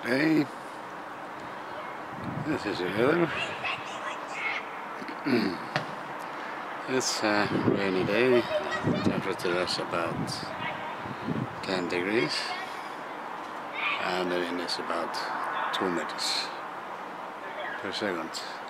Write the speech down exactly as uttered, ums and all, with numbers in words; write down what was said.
day. This is the weather. It's a rainy day. Temperature is about ten degrees and the wind is about two meters per second.